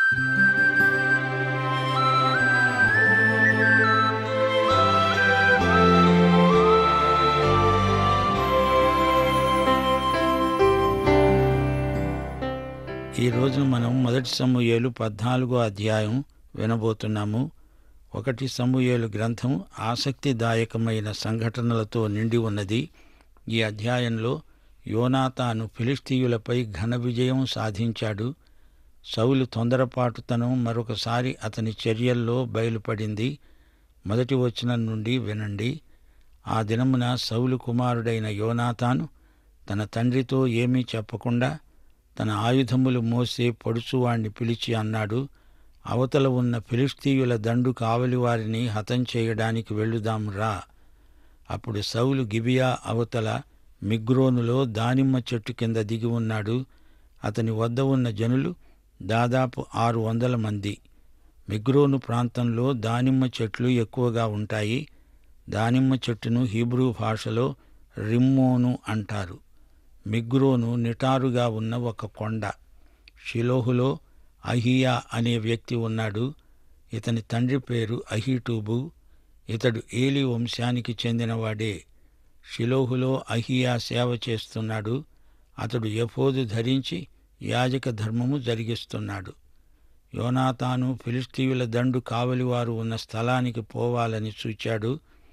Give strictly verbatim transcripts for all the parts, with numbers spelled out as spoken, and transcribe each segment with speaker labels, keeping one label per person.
Speaker 1: ఈ రోజు మనం మొదటి సమూయేలు పద్నాలుగో అధ్యాయం వినబోతున్నాము. ఒకటి సమూయేలు గ్రంథం ఆసక్తిదాయకమైన సంఘటనలతో నిండి ఉన్నది. ఈ అధ్యాయంలో యోనాతాను ఫిలిష్తీయులపై ఘన విజయం సాధించాడు. సౌలు తొందరపాటుతనం మరొకసారి అతని చర్యల్లో బయలుపడింది. మొదటి వచనం నుండి వినండి. ఆ దినమున సౌలు కుమారుడైన యోనాతాను తన తండ్రితో ఏమీ చెప్పకుండా తన ఆయుధములు మోసే పొడుచువాణ్ణి పిలిచి అన్నాడు, అవతల ఉన్న ఫిలిష్తీయుల దండు కావలివారిని హతం చేయడానికి వెళ్ళుదాం రా. అప్పుడు సౌలు గిబియా అవతల మిగ్రోనులో దానిమ్మ చెట్టు కింద దిగి ఉన్నాడు. అతని వద్ద ఉన్న జనులు దాదాపు ఆరు వందల మంది. మిగ్రోను ప్రాంతంలో దానిమ్మ చెట్లు ఎక్కువగా ఉంటాయి. దానిమ్మ చెట్టును హీబ్రూ భాషలో రిమ్మోను అంటారు. మిగ్రోను నిటారుగా ఉన్న ఒక కొండ. షిలోహులో అహీయా అనే వ్యక్తి ఉన్నాడు. ఇతని తండ్రి పేరు అహీటూబు. ఇతడు ఏలీ వంశానికి చెందినవాడే. షిలోహులో అహీయా సేవ చేస్తున్నాడు. అతడు ఎఫోదు ధరించి యాజక ధర్మము జరిగిస్తున్నాడు. యోనాతాను ఫిలిష్తీయుల దండు కావలివారు ఉన్న స్థలానికి పోవాలని చూచాడు.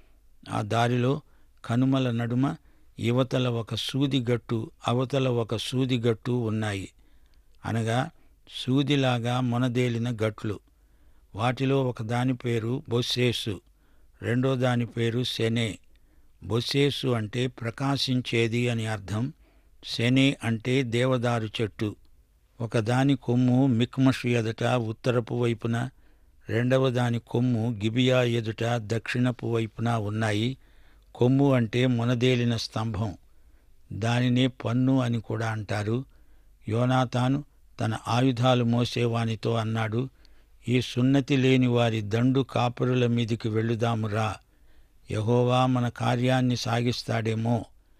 Speaker 1: ఆ దారిలో కనుమల నడుమ యువతల ఒక సూదిగట్టు, అవతల ఒక సూదిగట్టు ఉన్నాయి. అనగా సూదిలాగా మొనదేలిన గట్లు. వాటిలో ఒక దాని పేరు బొస్సేసు, రెండో దాని పేరు సెనే. బొస్సేసు అంటే ప్రకాశించేది అని అర్థం. సెనే అంటే దేవదారు చెట్టు. ఒక దాని కొమ్ము మిక్మషు ఎదుట ఉత్తరపు వైపున, రెండవ దాని కొమ్ము గిబియా ఎదుట దక్షిణపు వైపున ఉన్నాయి. కొమ్ము అంటే మొనదేలిన స్తంభం. దానినే పన్ను అని కూడా అంటారు. యోనాతాను తన ఆయుధాలు మోసేవానితో అన్నాడు, ఈ సున్నతి లేని వారి దండు కాపురుల మీదికి వెళ్ళుదామురా. యెహోవా మన కార్యాన్ని సాగిస్తాడేమో.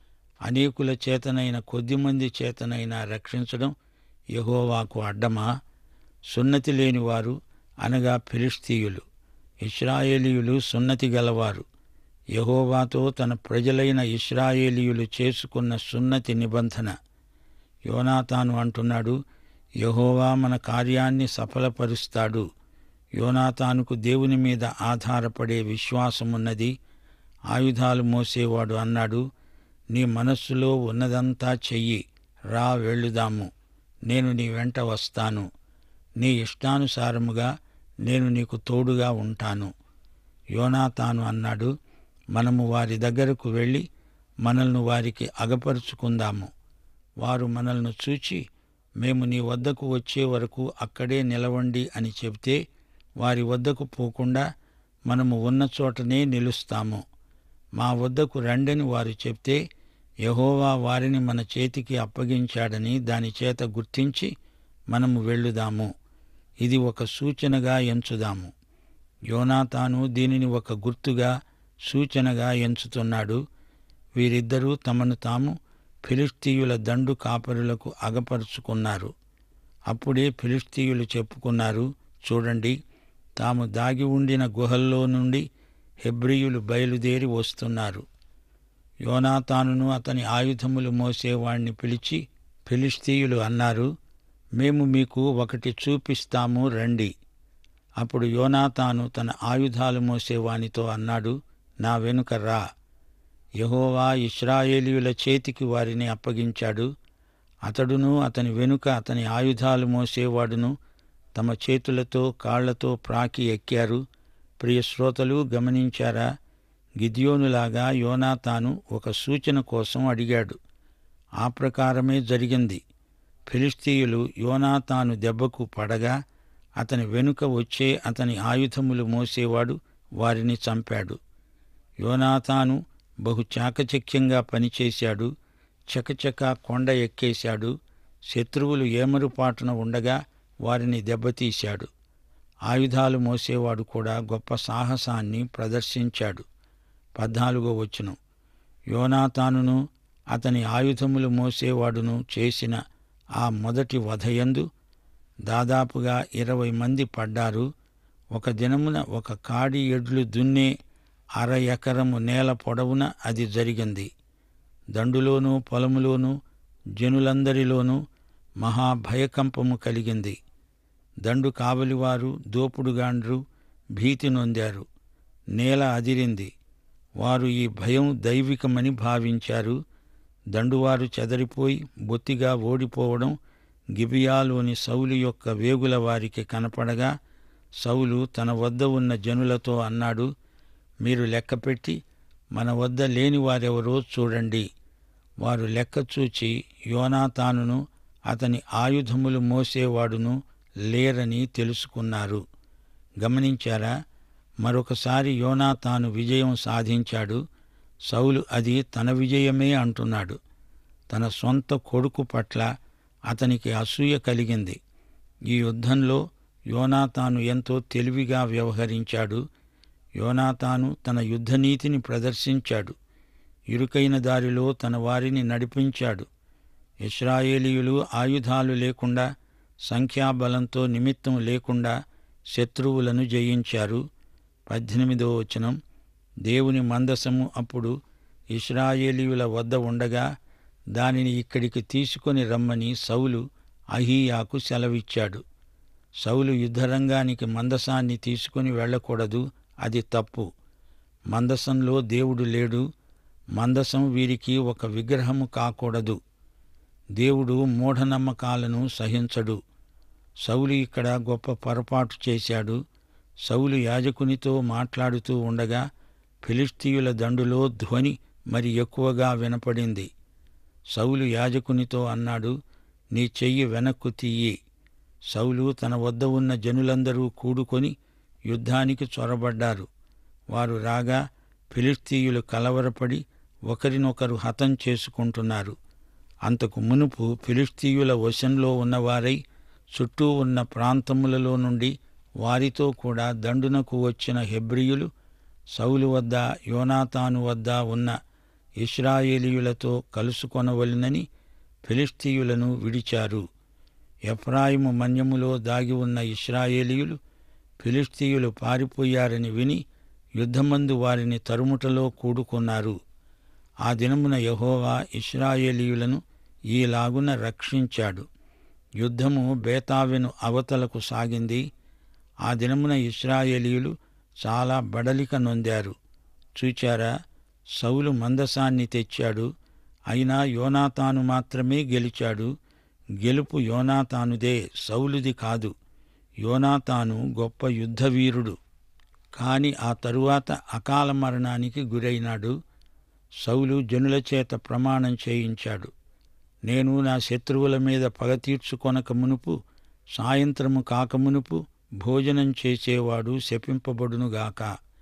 Speaker 1: అనేకుల చేతనైన కొద్దిమంది చేతనైనా రక్షించడం యెహోవాకు అడ్డమా? సున్నతి లేనివారు అనగా ఫిలిష్తీయులు. ఇశ్రాయేలీయులు సున్నతి గలవారు. యెహోవాతో తన ప్రజలైన ఇశ్రాయేలీయులు చేసుకున్న సున్నతి నిబంధన. యోనాతాను అంటున్నాడు, యెహోవా మన కార్యాన్ని సఫలపరుస్తాడు. యోనాతానుకు దేవుని మీద ఆధారపడే విశ్వాసమున్నది. ఆయుధాలు మోసేవాడు అన్నాడు, నీ మనస్సులో ఉన్నదంతా చెయ్యి, రా వెళ్ళుదాము. నేను నీ వెంట వస్తాను. నీ ఇష్టానుసారముగా నేను నీకు తోడుగా ఉంటాను. యోనాతాను అన్నాడు, మనము వారి దగ్గరకు వెళ్ళి మనల్ని వారికి అగపరుచుకుందాము. వారు మనల్ని చూచి, మేము నీ వద్దకు వచ్చే వరకు అక్కడే నిలవండి అని చెబితే, వారి వద్దకు పోకుండా మనము ఉన్న చోటనే నిలుస్తాము. మా వద్దకు రండని వారు చెప్తే, యెహోవా వారిని మన చేతికి అప్పగించాడని దాని చేత గుర్తించి మనము వెళ్ళుదాము. ఇది ఒక సూచనగా ఎంచుదాము. యోనాతాను దీనిని ఒక గుర్తుగా, సూచనగా ఎంచుతున్నాడు. వీరిద్దరూ తమను తాము ఫిలిష్తీయుల దండు కాపరులకు అగపరుచుకున్నారు. అప్పుడే ఫిలిష్తీయులు చెప్పుకున్నారు, చూడండి, తాము దాగి ఉండిన గుహల్లో నుండి హెబ్రీయులు బయలుదేరి వస్తున్నారు. యోనాతానును అతని ఆయుధములు మోసేవాణ్ణి పిలిచి ఫిలిష్తీయులు అన్నారు, మేము మీకు ఒకటి చూపిస్తాము రండి. అప్పుడు యోనాతాను తన ఆయుధాలు మోసేవానితో అన్నాడు, నా వెనుక రా. యెహోవా ఇశ్రాయేలీయుల చేతికి వారిని అప్పగించాడు. అతడును అతని వెనుక అతని ఆయుధాలు మోసేవాడును తమ చేతులతో కాళ్లతో ప్రాకి ఎక్కారు. ప్రియ శ్రోతలు గమనించారా? గిద్యోనులాగా యోనాతాను ఒక సూచన కోసం అడిగాడు. ఆ ప్రకారమే జరిగింది. ఫిలిష్తీయులు యోనాతాను దెబ్బకు పడగా అతని వెనుక వచ్చే అతని ఆయుధములు మోసేవాడు వారిని చంపాడు. యోనాతాను బహు చాకచక్యంగా పనిచేశాడు. చకచక కొండ ఎక్కేశాడు. శత్రువులు ఏమరుపాటున ఉండగా వారిని దెబ్బతీశాడు. ఆయుధాలు మోసేవాడు కూడా గొప్ప సాహసాన్ని ప్రదర్శించాడు. పద్నాలుగో వచనం, యోనాతానును అతని ఆయుధములు మోసేవాడును చేసిన ఆ మొదటి వధయందు దాదాపుగా ఇరవై మంది పడ్డారు. ఒక దినమున ఒక కాడి ఎడ్లు దున్నే అర ఎకరము నేల పొడవున అది జరిగింది. దండులోనూ పొలములోనూ జనులందరిలోనూ మహాభయకంపము కలిగింది. దండు కావలివారు, దోపుడుగాండ్రు భీతి నొందారు. నేల అదిరింది. వారు ఈ భయం దైవికమని భావించారు. దండువారు చెదరిపోయి బొత్తిగా ఓడిపోవడం గిబియాలోని సౌలు యొక్క వేగుల వారికి కనపడగా, సౌలు తన వద్ద ఉన్న జనులతో అన్నాడు, మీరు లెక్కపెట్టి మన వద్ద లేని వారెవరో చూడండి. వారు లెక్క చూచి యోనాతానును అతని ఆయుధములు మోసేవాడును లేరని తెలుసుకున్నారు. గమనించారా? మరొకసారి యోనాతాను విజయం సాధించాడు. సౌలు అది తన విజయమే అంటున్నాడు. తన సొంత కొడుకు పట్ల అతనికి అసూయ కలిగింది. ఈ యుద్ధంలో యోనాతాను ఎంతో తెలివిగా వ్యవహరించాడు. యోనాతాను తన యుద్ధనీతిని ప్రదర్శించాడు. ఇరుకైన దారిలో తన వారిని నడిపించాడు. ఇశ్రాయేలీయులు ఆయుధాలు లేకుండా, సంఖ్యాబలంతో నిమిత్తం లేకుండా శత్రువులను జయించారు. పద్దెనిమిదో వచనం, దేవుని మందసము అప్పుడు ఇశ్రాయేలీయుల వద్ద ఉండగా దానిని ఇక్కడికి తీసుకొని రమ్మని సౌలు అహీయాకు సెలవిచ్చాడు. సౌలు యుద్ధరంగానికి మందసాన్ని తీసుకుని వెళ్ళకూడదు, అది తప్పు. మందసంలో దేవుడు లేడు. మందసం వీరికి ఒక విగ్రహము కాకూడదు. దేవుడు మూఢనమ్మకాలను సహించడు. సౌలు ఇక్కడ గొప్ప పొరపాటు చేశాడు. సౌలు యాజకునితో మాట్లాడుతూ ఉండగా ఫిలిష్తీయుల దండులో ధ్వని మరి ఎక్కువగా వినపడింది. సౌలు యాజకునితో అన్నాడు, నీ చెయ్యి వెనక్కు తీయి. సౌలు తన వద్ద ఉన్న జనులందరూ కూడుకొని యుద్ధానికి చొరబడ్డారు. వారు రాగా ఫిలిష్తీయులు కలవరపడి ఒకరినొకరు హతం చేసుకుంటున్నారు. అంతకు మునుపు ఫిలిష్తీయుల వశంలో ఉన్నవారై చుట్టూ ఉన్న ప్రాంతములలో నుండి వారితో కూడా దండునకు వచ్చిన హెబ్రీయులు సౌలు వద్ద, యోనాతాను వద్ద ఉన్న ఇశ్రాయేలీయులతో కలుసుకొనవలెనని ఫిలిష్తీయులను విడిచారు. ఎఫ్రాయిము మన్యములో దాగి ఉన్న ఇశ్రాయేలీయులు ఫిలిష్తీయులు పారిపోయారని విని యుద్ధమందు వారిని తరుముటలో కూడుకున్నారు. ఆ దినమున యెహోవా ఇశ్రాయేలీయులను ఈలాగున రక్షించాడు. యుద్ధము బేతావెను అవతలకు సాగింది. ఆ దినమున ఇశ్రాయేలీయులు చాలా బడలిక నొందారు. చూచారా, సౌలు మందసాన్ని తెచ్చాడు. అయినా యోనాతాను మాత్రమే గెలిచాడు. గెలుపు యోనాతానుదే, సౌలుది కాదు. యోనాతాను గొప్ప యుద్ధవీరుడు. కాని ఆ తరువాత అకాల మరణానికి గురైనాడు. సౌలు జనుల చేత ప్రమాణం చేయించాడు. నేను నా శత్రువుల మీద పగ తీర్చుకొనక మునుపు, సాయంత్రము కాకమునుపు భోజనం చేసేవాడు శపింపబడునుగాక.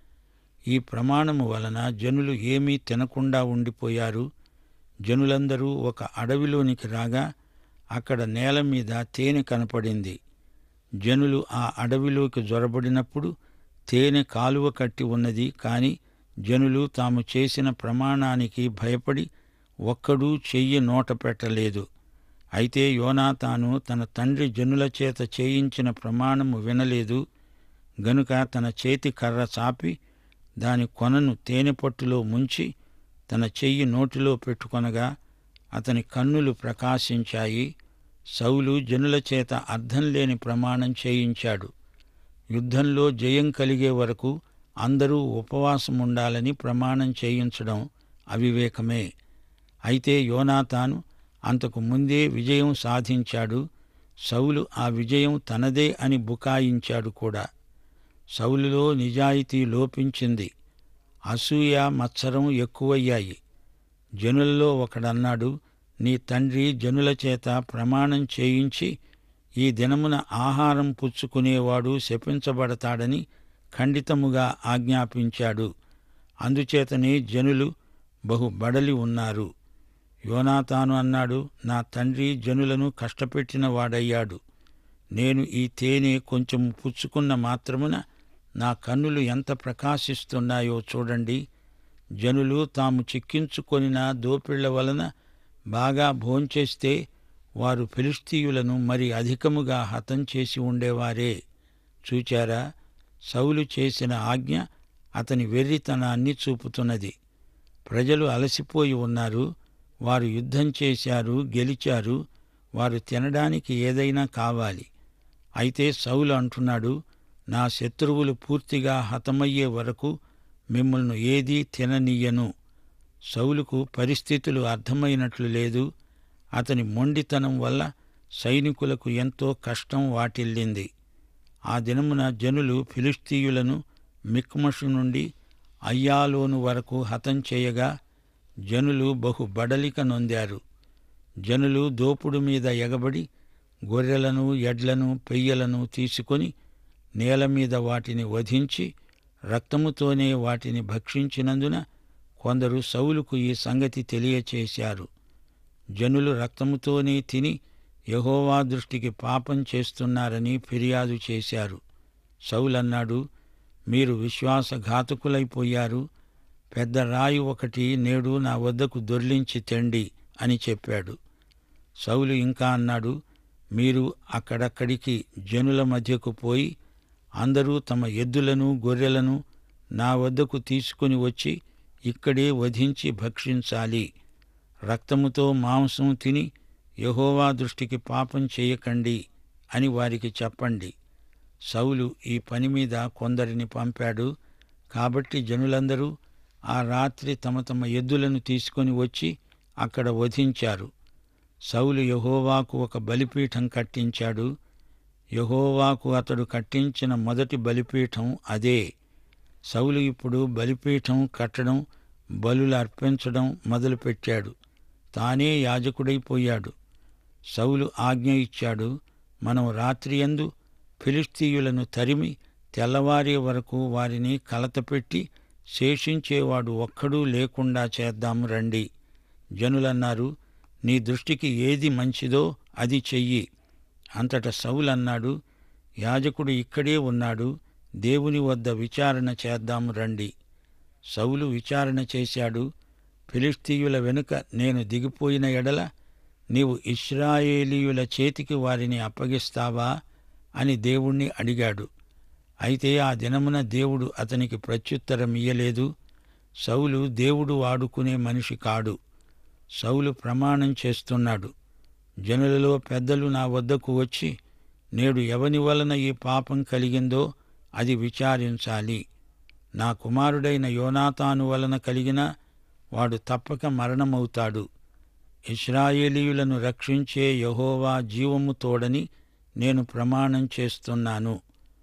Speaker 1: ఈ ప్రమాణము వలన జనులు ఏమీ తినకుండా ఉండిపోయారు. జనులందరూ ఒక అడవిలోనికి రాగా అక్కడ నేల మీద తేనె కనపడింది. జనులు ఆ అడవిలోకి జొరబడినప్పుడు తేనె కాలువ కట్టి ఉన్నది. కాని జనులు తాము చేసిన ప్రమాణానికి భయపడి ఒక్కడూ చెయ్యి నోట పెట్టలేదు. అయితే యోనాతాను తన తండ్రి జనుల చేత చేయించిన ప్రమాణము వినలేదు. గనుక తన చేతి కర్ర చాపి దాని కొనను తేనె పట్టులో ముంచి తన చెయ్యి నోటిలో పెట్టుకొనగా అతని కన్నులు ప్రకాశించాయి. సౌలు జనుల చేత అర్థం లేని ప్రమాణం చేయించాడు. యుద్ధంలో జయం కలిగే వరకు అందరూ ఉపవాసముండాలని ప్రమాణం చేయించడం అవివేకమే. అయితే యోనాతాను అంతకు ముందే విజయం సాధించాడు. సౌలు ఆ విజయం తనదే అని బుకాయించాడు కూడా. సౌలులో నిజాయితీ లోపించింది. అసూయ, మత్సరం ఎక్కువయ్యాయి. జనులలో ఒకడన్నాడు, నీ తండ్రి జనుల చేత ప్రమాణం చేయించి ఈ దినమున ఆహారం పుచ్చుకునేవాడు శపించబడతాడని ఖండితముగా ఆజ్ఞాపించాడు. అందుచేతనే జనులు బహు బడలి ఉన్నారు. యోనాతాను అన్నాడు, నా తండ్రి జనులను కష్టపెట్టిన వాడయ్యాడు. నేను ఈ తేనె కొంచెం పుచ్చుకున్న మాత్రమున నా కన్నులు ఎంత ప్రకాశిస్తున్నాయో చూడండి. జనులు తాము చిక్కించుకొనిన దోపిళ్ల వలన బాగా భోంచేస్తే వారు ఫిలిష్తీయులను మరి అధికముగా హతం చేసి ఉండేవారే. చూచారా, సౌలు చేసిన ఆజ్ఞ అతని వెర్రితనాన్ని చూపుతున్నది. ప్రజలు అలసిపోయి ఉన్నారు. వారు యుద్ధం చేశారు, గెలిచారు. వారు తినడానికి ఏదైనా కావాలి. అయితే సౌలు అంటున్నాడు, నా శత్రువులు పూర్తిగా హతమయ్యే వరకు మిమ్మల్ని ఏదీ తిననీయను. సౌలుకు పరిస్థితులు అర్థమైనట్లు లేదు. అతని మొండితనం వల్ల సైనికులకు ఎంతో కష్టం వాటిల్లింది. ఆ దినమున జనులు ఫిలిష్తీయులను మిక్మషు నుండి అయ్యాలోను వరకు హతం చేయగా జనులు బహు బడలిక నొందారు. జనులు దోపుడు మీద ఎగబడి గొర్రెలను, ఎడ్లను, పెయ్యలను తీసుకొని నేల మీద వాటిని వధించి రక్తముతోనే వాటిని భక్షించినందున కొందరు సౌలుకు ఈ సంగతి తెలియచేశారు. జనులు రక్తముతోనే తిని యెహోవా దృష్టికి పాపం చేస్తున్నారని ఫిర్యాదు చేశారు. సౌలన్నాడు, మీరు విశ్వాసఘాతకులైపోయారు. పెద్ద రాయి ఒకటి నేడు నా వద్దకు దొర్లించి తెండి అని చెప్పాడు. సౌలు ఇంకా అన్నాడు, మీరు అక్కడక్కడికి జనుల మధ్యకు పోయి అందరూ తమ ఎద్దులను, గొర్రెలను నా వద్దకు తీసుకుని వచ్చి ఇక్కడే వధించి భక్షించాలి. రక్తముతో మాంసం తిని యెహోవా దృష్టికి పాపం చేయకండి అని వారికి చెప్పండి. సౌలు ఈ పని మీద కొందరిని పంపాడు. కాబట్టి జనులందరూ ఆ రాత్రి తమ తమ ఎద్దులను తీసుకొని వచ్చి అక్కడ వధించారు. సౌలు యెహోవాకు ఒక బలిపీఠం కట్టించాడు. యెహోవాకు అతడు కట్టించిన మొదటి బలిపీఠం అదే. సౌలు ఇప్పుడు బలిపీఠం కట్టడం, బలులు అర్పించడం మొదలుపెట్టాడు. తానే యాజకుడైపోయాడు. సౌలు ఆజ్ఞ ఇచ్చాడు, మనం రాత్రియందు ఫిలిష్తీయులను తరిమి తెల్లవారే వరకు వారిని కలతపెట్టి శేషించేవాడు ఒక్కడూ లేకుండా చేద్దాము రండి. జనులన్నారు, నీ దృష్టికి ఏది మంచిదో అది చెయ్యి. అంతట సౌలన్నాడు, యాజకుడు ఇక్కడే ఉన్నాడు, దేవుని వద్ద విచారణ చేద్దాము రండి. సౌలు విచారణ చేశాడు. ఫిలిష్తీయుల వెనుక నేను దిగిపోయిన ఎడల నీవు ఇశ్రాయేలీయుల చేతికి వారిని అప్పగిస్తావా అని దేవుణ్ణి అడిగాడు. అయితే ఆ దినమున దేవుడు అతనికి ప్రత్యుత్తరమియ్యలేదు. సౌలు దేవుడు వాడుకునే మనిషి కాడు. సౌలు ప్రమాణం చేస్తున్నాడు, జనులలో పెద్దలు నా వద్దకు వచ్చి నేడు ఎవని వలన ఈ పాపం కలిగిందో అది విచారించాలి. నా కుమారుడైన యోనాతాను వలన కలిగినా వాడు తప్పక మరణమవుతాడు. ఇశ్రాయేలీయులను రక్షించే యెహోవా జీవము తోడని నేను ప్రమాణం చేస్తున్నాను.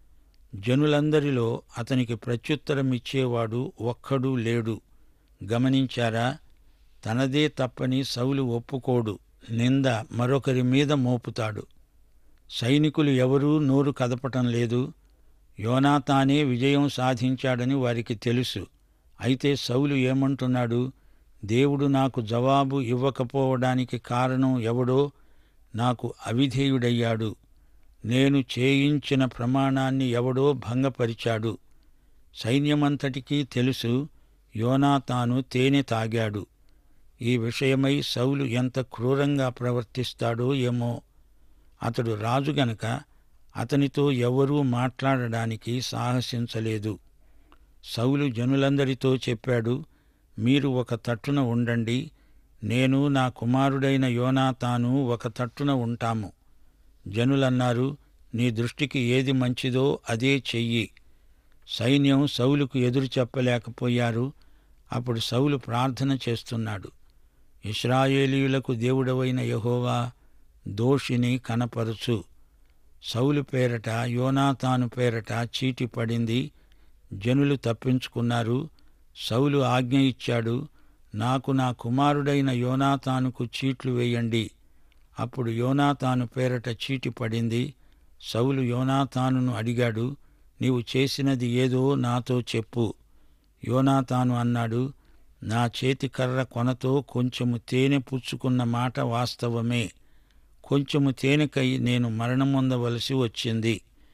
Speaker 1: జనులందరిలో అతనికి ప్రత్యుత్తరమిచ్చేవాడు ఒక్కడూ లేడు. గమనించారా? తనదే తప్పని సౌలు ఒప్పుకోడు. నింద మరొకరి మీద మోపుతాడు. సైనికులు ఎవరూ నోరు కదపటం లేదు. యోనాతానే విజయం సాధించాడని వారికి తెలుసు. అయితే సౌలు ఏమంటున్నాడు? దేవుడు నాకు జవాబు ఇవ్వకపోవడానికి కారణం ఎవడో నాకు అవిధేయుడయ్యాడు. నేను చేయించిన ప్రమాణాన్ని ఎవడో భంగపరిచాడు. సైన్యమంతటికీ తెలుసు యోనాతాను తేనె తాగాడు. ఈ విషయమై సౌలు ఎంత క్రూరంగా ప్రవర్తిస్తాడో ఏమో. అతడు రాజు గనక అతనితో ఎవరూ మాట్లాడడానికి సాహసించలేదు. సౌలు జనులందరితో చెప్పాడు, మీరు ఒక తట్టున ఉండండి, నేను నా కుమారుడైన యోనాతాను ఒక తట్టున ఉంటాము. జనులన్నారు, నీ దృష్టికి ఏది మంచిదో అదే చెయ్యి. సైన్యం సౌలుకు ఎదురు చెప్పలేకపోయారు. అప్పుడు సౌలు ప్రార్థన చేస్తున్నాడు, ఇశ్రాయేలీయులకు దేవుడవైన యెహోవా, దోషిని కనపరుచు. సౌలు పేరట యోనాతాను పేరట చీటి పడింది. జనులు తప్పించుకున్నారు. సౌలు ఆజ్ఞ ఇచ్చాడు, నాకు నా కుమారుడైన యోనాతానుకు చీట్లు వేయండి. అప్పుడు యోనాతాను పేరట చీటి పడింది. సౌలు యోనాతానును అడిగాడు, నీవు చేసినది ఏదో నాతో చెప్పు. యోనాతాను అన్నాడు, నా చేతికర్ర కొనతో కొంచెము తేనె పుచ్చుకున్న మాట వాస్తవమే. కొంచెము తేనెకై నేను మరణమొందవలసి వచ్చింది.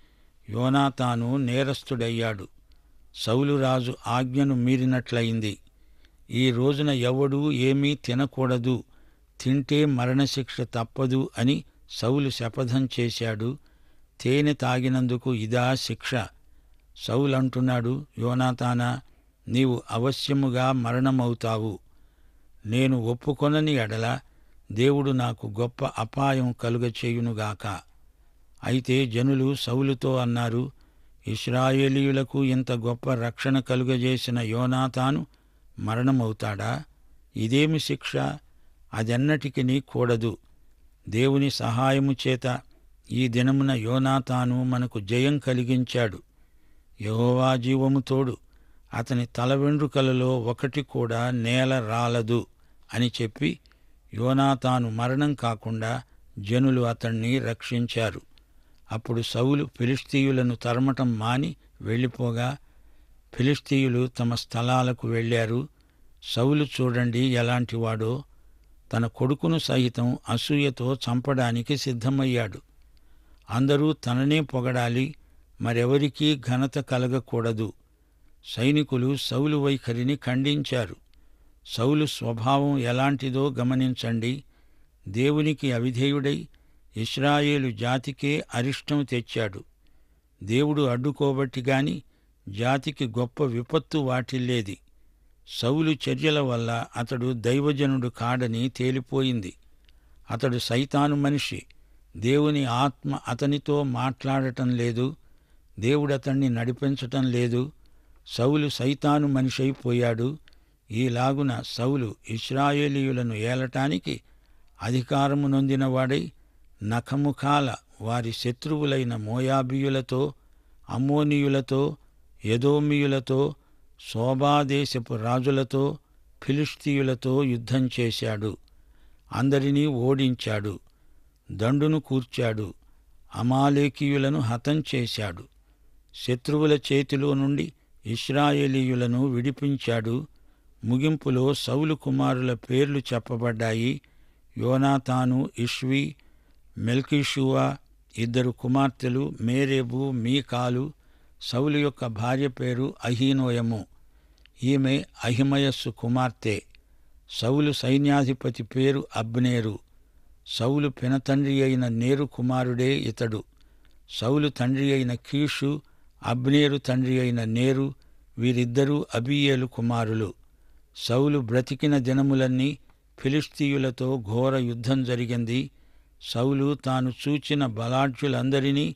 Speaker 1: యోనాతాను నేరస్తుడయ్యాడు. సౌలు రాజు ఆజ్ఞను మీరినట్లయింది. ఈ రోజున ఎవడూ ఏమీ తినకూడదు, తింటే మరణశిక్ష తప్పదు అని సౌలు శపథం చేశాడు. తేనె తాగినందుకు ఇదా శిక్ష? సౌలంటున్నాడు, యోనాతానా, నీవు అవశ్యముగా మరణమవుతావు. నేను ఒప్పుకొనని ఎడల దేవుడు నాకు గొప్ప అపాయం కలుగచేయునుగాక. అయితే జనులు సౌలుతో అన్నారు, ఇశ్రాయేలీయులకు ఇంత గొప్ప రక్షణ కలుగజేసిన యోనాతాను మరణమవుతాడా? ఇదేమి శిక్ష? అదెన్నటికినీ కూడదు. దేవుని సహాయము చేత ఈ దినమున యోనాతాను మనకు జయం కలిగించాడు. యెహోవా జీవము తోడు, అతని తల వెండ్రుకలలో ఒకటి కూడా నేల రాలదు అని చెప్పి యోనాతాను మరణం కాకుండా జనులు అతణ్ణి రక్షించారు. అప్పుడు సౌలు ఫిలిష్తీయులను తరమటం మాని వెళ్ళిపోగా ఫిలిష్తీయులు తమ స్థలాలకు వెళ్ళారు. సౌలు చూడండి ఎలాంటివాడో, తన కొడుకును సహితం అసూయతో చంపడానికి సిద్ధమయ్యాడు. అందరూ తననే పొగడాలి, మరెవరికీ ఘనత కలగకూడదు. సైనికులు సౌలు వైఖరిని ఖండించారు. సౌలు స్వభావం ఎలాంటిదో గమనించండి. దేవునికి అవిధేయుడై ఇశ్రాయేలు జాతికే అరిష్టం తెచ్చాడు. దేవుడు అడ్డుకోబట్టి గాని జాతికి గొప్ప విపత్తు వాటిల్లేది. సౌలు చర్యల వల్ల అతడు దైవజనుడు కాడని తేలిపోయింది. అతడు సైతాను మనిషి. దేవుని ఆత్మ అతనితో మాట్లాడటం లేదు. దేవుడతణ్ణి నడిపించటం లేదు. సౌలు సైతాను మనిషైపోయాడు. ఈలాగున సౌలు ఇశ్రాయేలీయులను ఏలటానికి అధికారము నొందినవాడై నఖముఖాల వారి శత్రువులైన మోయాబీయులతో, అమ్మోనీయులతో, ఎదోమీయులతో, శోబాదేశపు రాజులతో, ఫిలిష్తీయులతో యుద్ధం చేశాడు. అందరినీ ఓడించాడు. దండును కూర్చాడు. అమాలేకీయులను హతం చేశాడు. శత్రువుల చేతిలో నుండి ఇశ్రాయేలీయులను విడిపించాడు. ముగింపులో సౌలు కుమారుల పేర్లు చెప్పబడ్డాయి. యోనాతాను, ఇష్వి, మెల్కీషూవా, ఇద్దరు కుమార్తెలు మేరేబు, మీకాలు. సౌలు యొక్క భార్య పేరు అహీనోయము. ఈమె అహిమయస్సు కుమార్తె. సౌలు సైన్యాధిపతి పేరు అబ్నేరు. సౌలు పినతండ్రి అయిన నేరు కుమారుడే ఇతడు. సౌలు తండ్రి అయిన కీషు, అబ్నేరు తండ్రి అయిన నేరు, వీరిద్దరూ అబీయేలు కుమారులు. సౌలు బ్రతికిన దినములన్నీ ఫిలిష్తీయులతో ఘోర యుద్ధం జరిగింది. సౌలు తాను చూచిన బలాఢ్యులందరినీ,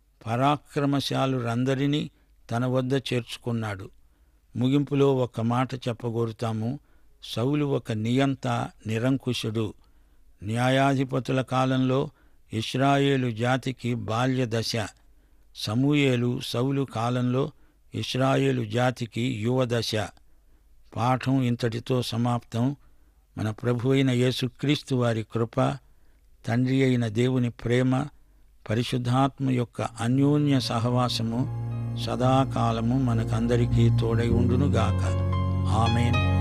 Speaker 1: పరాక్రమశాలురందరినీ తన వద్ద చేర్చుకున్నాడు. ముగింపులో ఒక మాట చెప్పగోరుతాము. సౌలు ఒక నియంత, నిరంకుశుడు. న్యాయాధిపతుల కాలంలో ఇశ్రాయేలు జాతికి బాల్య దశ. సమూయేలు, సౌలు కాలంలో ఇశ్రాయేలు జాతికి యువదశ. పాఠం ఇంతటితో సమాప్తం. మన ప్రభు అయిన యేసుక్రీస్తు వారి కృప, తండ్రి అయిన దేవుని ప్రేమ, పరిశుద్ధాత్మ యొక్క అన్యోన్య సహవాసము సదాకాలము మనకందరికీ తోడై ఉండునుగాక. ఆమేన్.